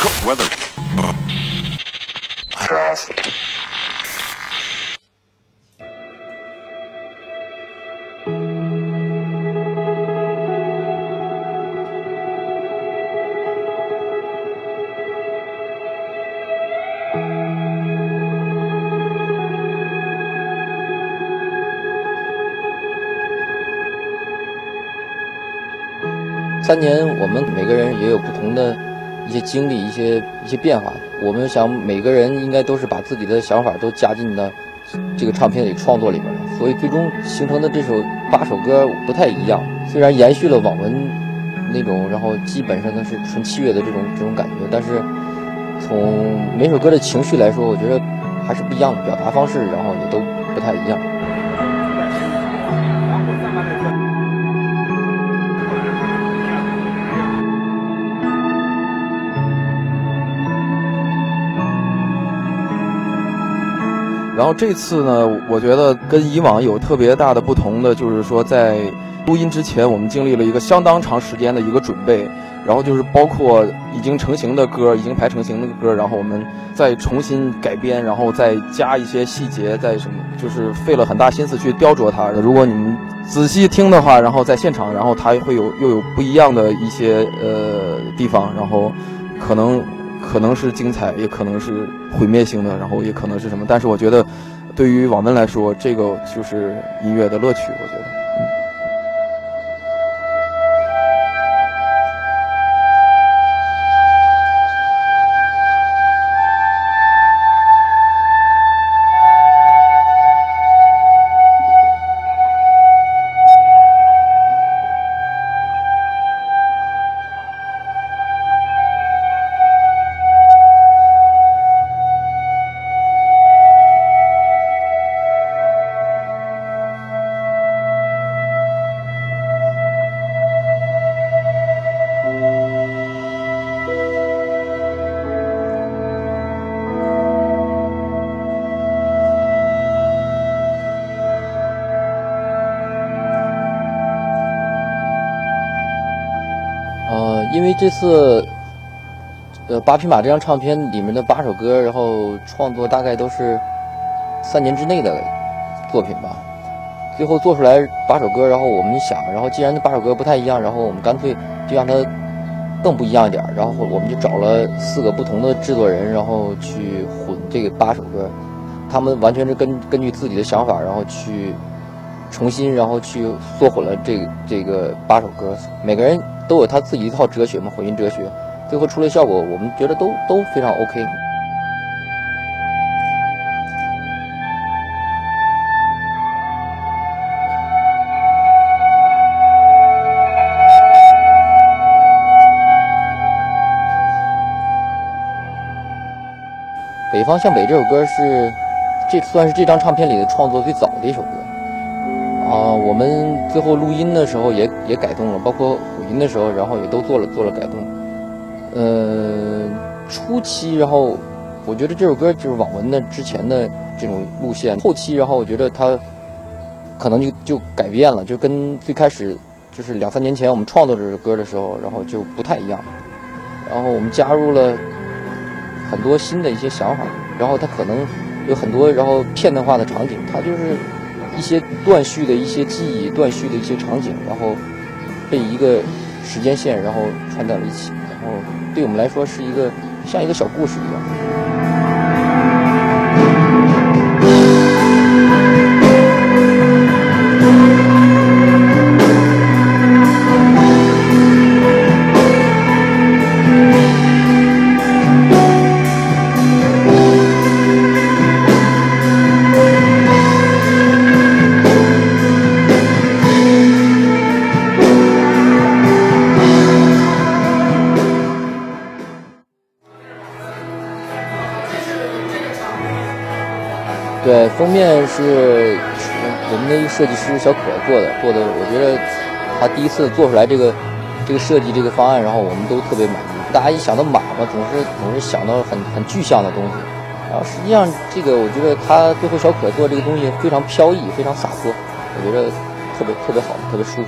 Weather. 3年，我们每个人也有不同的一些经历，一些变化。我们想每个人应该都是把自己的想法都加进到这个唱片里创作里边了，所以最终形成的这首8首歌不太一样。虽然延续了网文那种，然后基本上都是纯器乐的这种感觉，但是从每首歌的情绪来说，我觉得还是不一样的，表达方式然后也都不太一样。 然后这次呢，我觉得跟以往有特别大的不同的，就是说在录音之前，我们经历了一个相当长时间的一个准备，然后就是包括已经成型的歌，已经排成型的歌，然后我们再重新改编，然后再加一些细节，再什么，就是费了很大心思去雕琢它。如果你们仔细听的话，然后在现场，然后它会又有不一样的一些地方，然后可能是精彩，也可能是毁灭性的，然后也可能是什么。但是我觉得，对于网文来说，这个就是音乐的乐趣。我觉得， 因为这次8匹马这张唱片里面的8首歌，然后创作大概都是3年之内的作品吧。最后做出来8首歌，然后我们想，然后既然这8首歌不太一样，然后我们干脆就让它更不一样一点，然后我们就找了4个不同的制作人，然后去混这个8首歌，他们完全是根据自己的想法，然后去重新，然后去缩混了这个8首歌，每个人都有他自己一套哲学嘛，混音哲学，最后出来效果，我们觉得都非常 OK。北方向北这首歌算是这张唱片里的创作最早的一首歌。我们最后录音的时候也改动了，包括混音的时候，然后也都做了改动。初期，然后我觉得这首歌就是网文的之前的这种路线，后期，然后我觉得它可能就改变了，就跟最开始就是2、3年前我们创作这首歌的时候，然后就不太一样。然后我们加入了很多新的一些想法，然后它可能有很多然后片段化的场景，它就是一些断续的一些记忆，断续的一些场景，然后被一个时间线然后串在了一起，然后对我们来说是像一个小故事一样。对，封面是我们的一个设计师小可做的，我觉得他第一次做出来这个设计这个方案，然后我们都特别满意。大家一想到马嘛，总是想到很具象的东西，然后实际上这个我觉得他最后小可做这个东西非常飘逸，非常洒脱，我觉得特别好，特别舒服。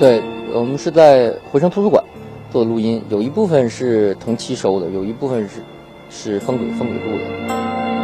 对，我们是在回声图书馆做的录音，有一部分是同期收的，有一部分是风轨录的。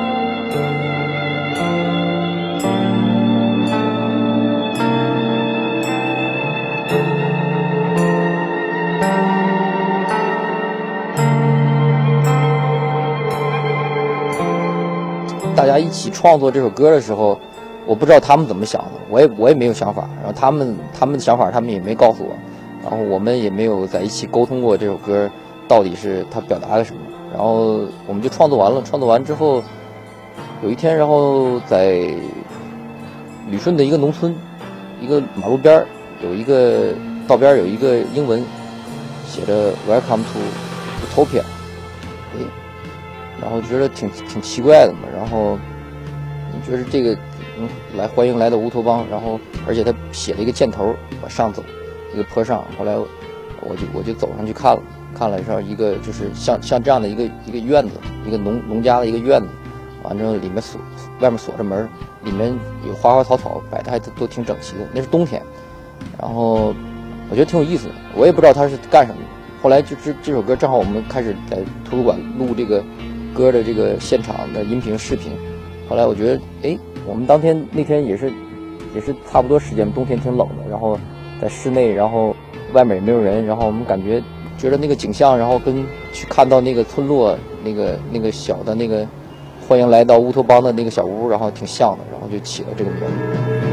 大家一起创作这首歌的时候，我不知道他们怎么想的，我也没有想法，然后他们的想法他们也没告诉我，然后我们也没有在一起沟通过这首歌到底是它表达了什么，然后我们就创作完了。创作完之后，有一天，然后在旅顺的一个农村，一个马路边有一个道边有一个英文写着 Welcome to Utopia， 然后觉得挺奇怪的嘛，然后你觉得这个欢迎来到乌托邦，然后而且他写了一个箭头往上走一个坡上，后来我就走上去看了上一个就是像这样的一个院子，一个农家的一个院子，完之后里面外面锁着门，里面有花花草草摆的还都挺整齐的，那是冬天，然后我觉得挺有意思的，我也不知道他是干什么。后来就这首歌正好我们开始在图书馆录这个歌的这个现场的音频视频，后来我觉得我们那天也是差不多时间，冬天挺冷的，然后在室内，然后外面也没有人，然后我们觉得那个景象，然后跟去看到那个村落那个小的那个欢迎来到乌托邦的那个小屋，然后挺像的，然后就起了这个名字。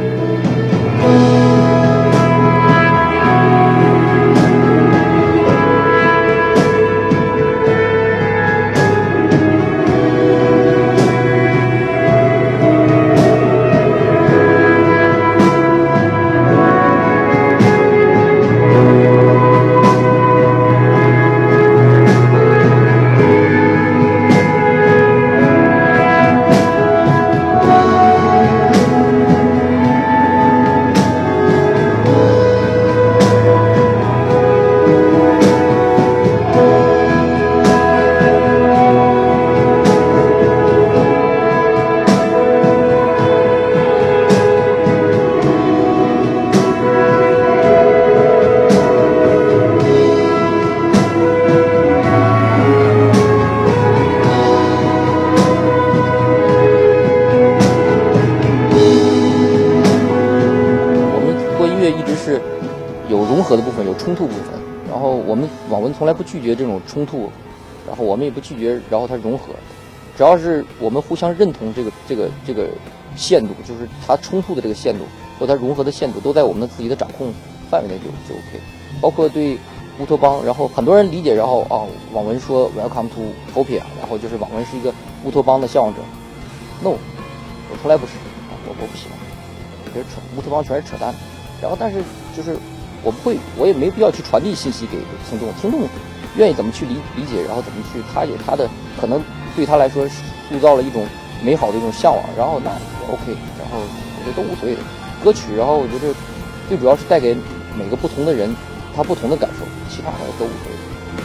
的部分有冲突部分，然后我们网文从来不拒绝这种冲突，然后我们也不拒绝，然后它融合，只要是我们互相认同这个限度，就是它冲突的这个限度和它融合的限度都在我们自己的掌控范围内就 OK。包括对乌托邦，然后很多人理解，然后网文说 Welcome to Utopia， 然后就是网文是一个乌托邦的向往者。No， 我从来不是，我不喜欢，我觉得乌托邦全是扯淡的。然后但是就是我也没必要去传递信息给听众愿意怎么去理解，然后怎么去，他有他的可能对他来说塑造了一种美好的一种向往，然后那也 OK， 然后我觉得都无所谓的歌曲，然后我觉得最主要是带给每个不同的人他不同的感受，其他的都无所谓。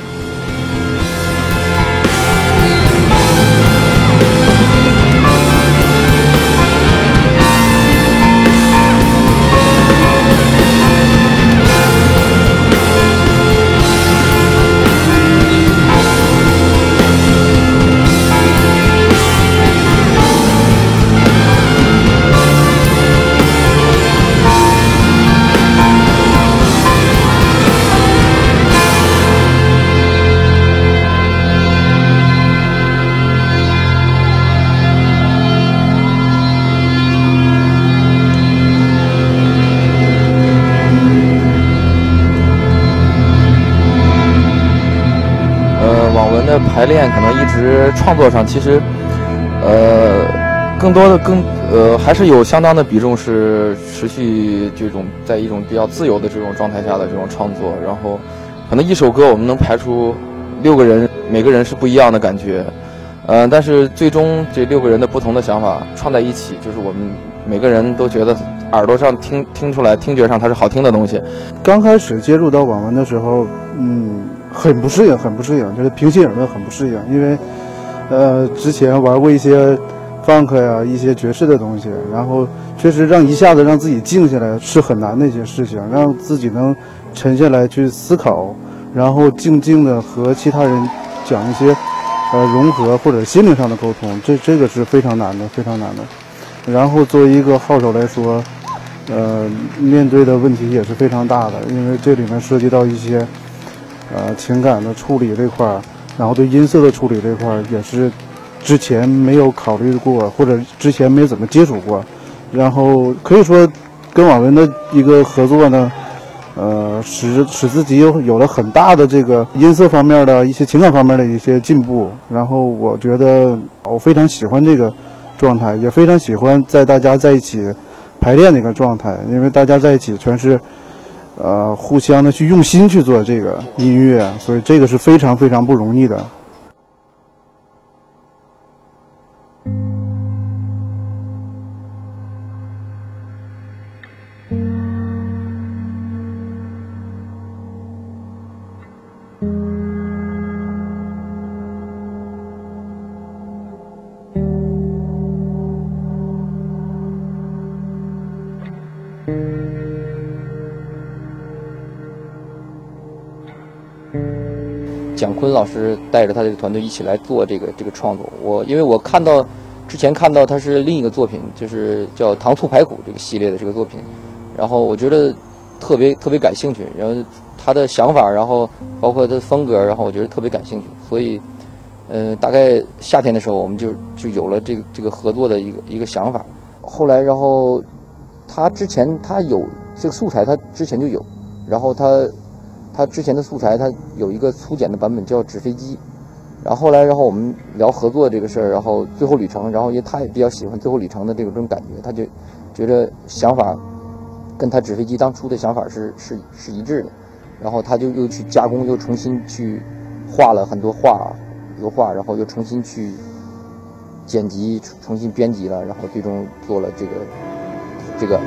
排练可能一直创作上，其实，更多的还是有相当的比重是持续这种在一种比较自由的这种状态下的这种创作，然后可能一首歌我们能排出6个人，每个人是不一样的感觉，但是最终这6个人的不同的想法串在一起，就是我们每个人都觉得耳朵上听出来，听觉上它是好听的东西。 刚开始接触到网文的时候，很不适应，就是平心而论很不适应，因为之前玩过一些 funk 呀、一些爵士的东西，然后确实一下子让自己静下来是很难的一些事情，让自己能沉下来去思考，然后静静的和其他人讲一些融合或者心灵上的沟通，这个是非常难的，非常难的。然后作为一个号手来说，面对的问题也是非常大的，因为这里面涉及到一些情感的处理这块，然后对音色的处理这块也是之前没有考虑过，或者之前没怎么接触过。然后可以说跟网文的一个合作呢，使自己有了很大的这个音色方面的一些情感方面的一些进步。然后我觉得我非常喜欢这个状态，也非常喜欢在大家在一起排练的一个状态，因为大家在一起全是互相的去用心去做这个音乐，所以这个是非常非常不容易的。 蒋坤老师带着他这个团队一起来做这个创作。因为我之前看到他是另一个作品，就是叫《糖醋排骨》这个系列的这个作品，然后我觉得特别感兴趣，然后他的想法，然后包括他的风格，然后我觉得特别感兴趣，所以大概夏天的时候我们就有了这个合作的一个想法。后来然后他之前他有这个素材，他之前就有，然后他之前的素材，他有一个粗剪的版本叫《纸飞机》，然后后来，然后我们聊合作这个事儿，然后最后旅程，然后他也比较喜欢最后旅程的这种感觉，他就觉得想法跟他《纸飞机》当初的想法是一致的，然后他就又去加工，又重新去画了很多油画，然后又重新去剪辑，重新编辑了，然后最终做了这个。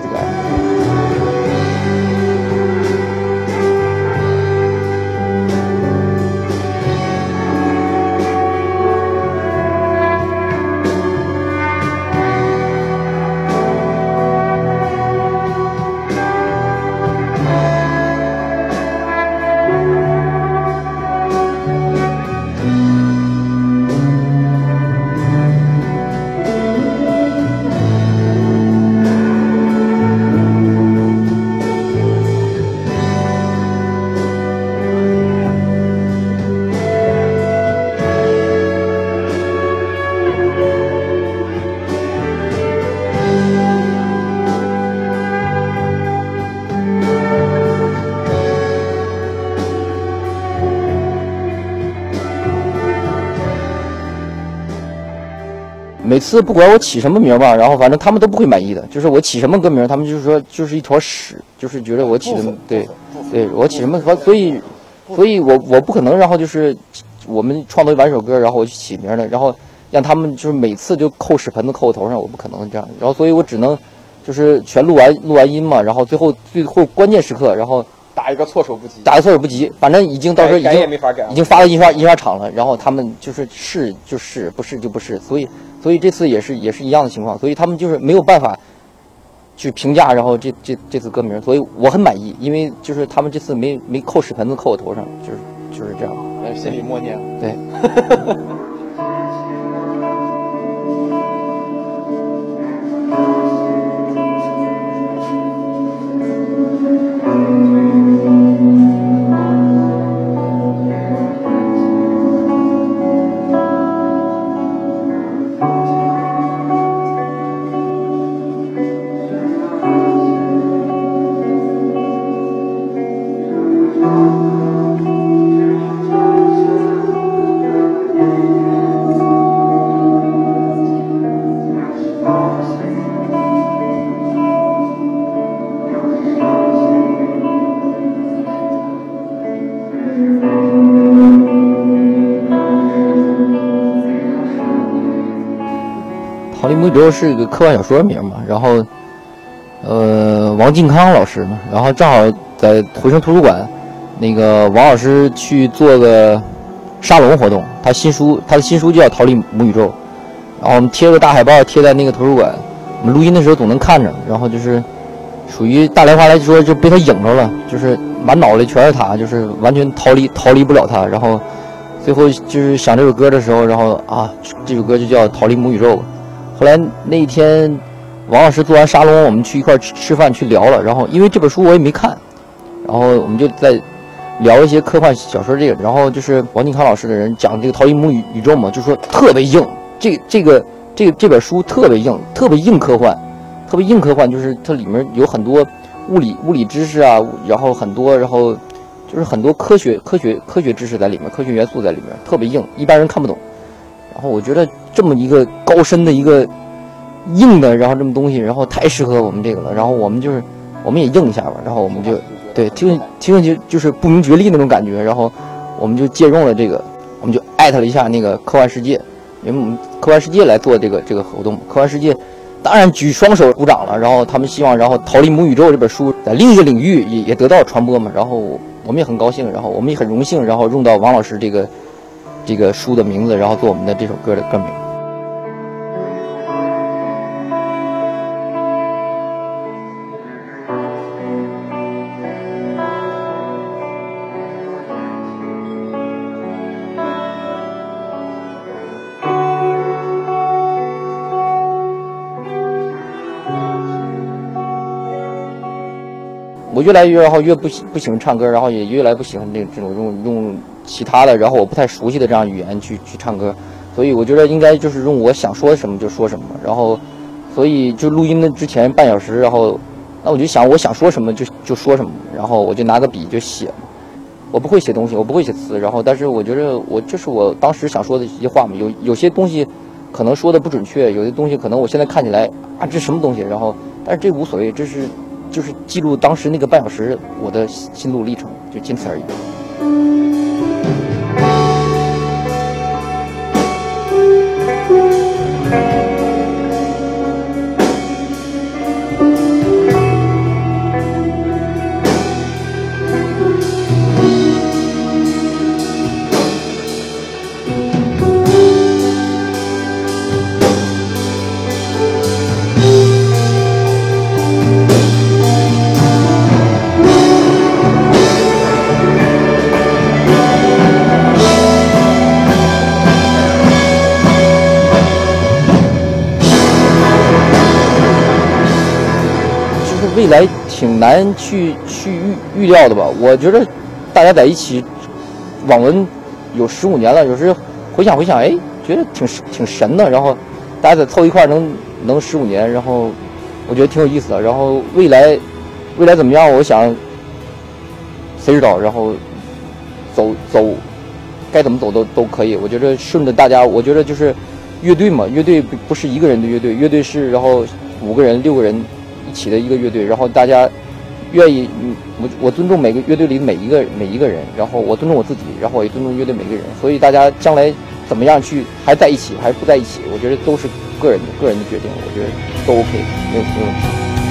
每次不管我起什么名吧，然后反正他们都不会满意的，就是我起什么歌名，他们就是说就是一坨屎，就是觉得我起的对我起什么，所以我不可能，然后就是我们创作完首歌，然后我去起名的，然后让他们就是每次就扣屎盆子扣我头上，我不可能这样，然后所以我只能就是全录完音嘛，然后最后关键时刻，然后打一个措手不及， 反正已经到时候改也没法改， 已经发到印刷厂了，然后他们就是是就是，不是就不是，所以这次也是一样的情况，所以他们就是没有办法去评价，然后这次歌名，所以我很满意，因为就是他们这次没扣屎盆子扣我头上，就是这样， 心里默念， 对。《逃离母宇宙》是一个科幻小说名嘛，然后，王靖康老师嘛，然后正好在回声图书馆，那个王老师去做个沙龙活动，他的新书叫《逃离母宇宙》， 然后我们贴个大海报贴在那个图书馆，我们录音的时候总能看着，然后就是属于大连话来说就被他影着了，就是满脑袋全是他，就是完全逃离不了他。然后最后就是想这首歌的时候，然后这首歌就叫《逃离母宇宙》。后来那一天王老师做完沙龙，我们去一块吃饭去聊了，然后因为这本书我也没看，然后我们就在聊一些科幻小说这个，然后就是王靖康老师的人讲这个《逃离母宇宙》嘛，就说特别硬，这本书特别硬，特别硬科幻，特别硬科幻，就是它里面有很多物理知识啊，然后就是很多科学知识在里面，科学元素在里面，特别硬，一般人看不懂。然后我觉得这么一个高深的一个硬的，然后这么东西，然后太适合我们这个了。然后我们也硬一下吧，然后我们就对听就是不明觉厉那种感觉，然后我们就借用了这个，我们就艾特了一下那个科幻世界，因为我们科幻世界来做这个活动，科幻世界当然举双手鼓掌了，然后他们希望，然后《逃离母宇宙》这本书在另一个领域也得到传播嘛，然后我们也很高兴，然后我们也很荣幸，然后用到王老师这个书的名字，然后做我们的这首歌的歌名。我越来越不喜欢唱歌，然后也越来不喜欢这种用其他的，然后我不太熟悉的这样语言去唱歌，所以我觉得应该就是用我想说什么就说什么，然后所以就录音的之前半小时，然后那我就想我想说什么就说什么，然后我就拿个笔就写。我不会写东西，我不会写词，然后但是我觉得这是我当时想说的一些话嘛，有些东西可能说的不准确，有些东西可能我现在看起来这什么东西，然后但是这无所谓，就是记录当时那个半小时我的心路历程，就仅此而已。未来挺难去预料的吧？我觉得大家在一起网文有15年了，有时回想，觉得挺神的。然后大家再凑一块能15年，然后我觉得挺有意思的。然后未来怎么样？我想谁知道？然后走该怎么走都可以。我觉得顺着大家，我觉得就是乐队嘛，乐队不是一个人的乐队，乐队是然后5个人6个人一起的一个乐队，然后大家愿意，我尊重每个乐队里每一个人，然后我尊重我自己，然后我也尊重乐队每个人，所以大家将来怎么样去还在一起还是不在一起，我觉得都是个人的决定，我觉得都 OK， 没有问题。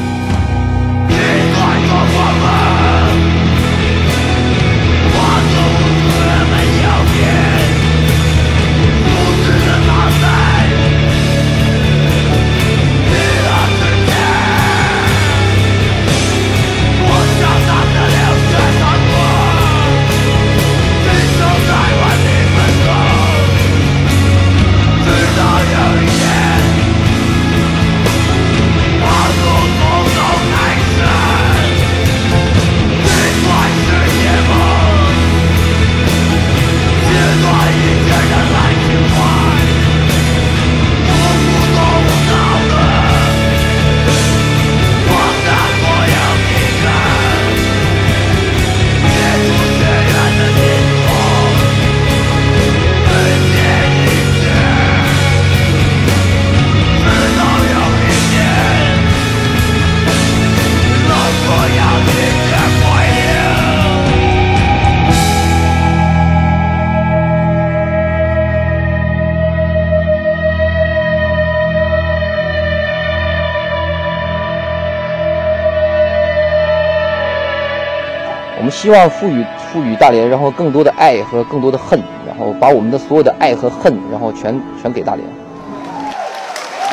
我们希望赋予大连，然后更多的爱和更多的恨，然后把我们的所有的爱和恨，然后全给大连。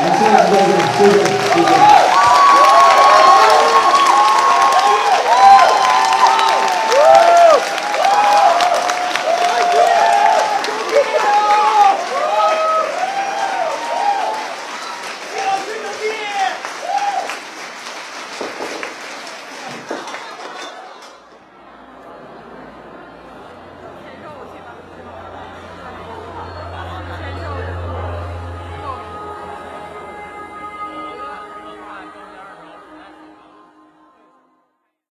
谢谢各位，谢谢。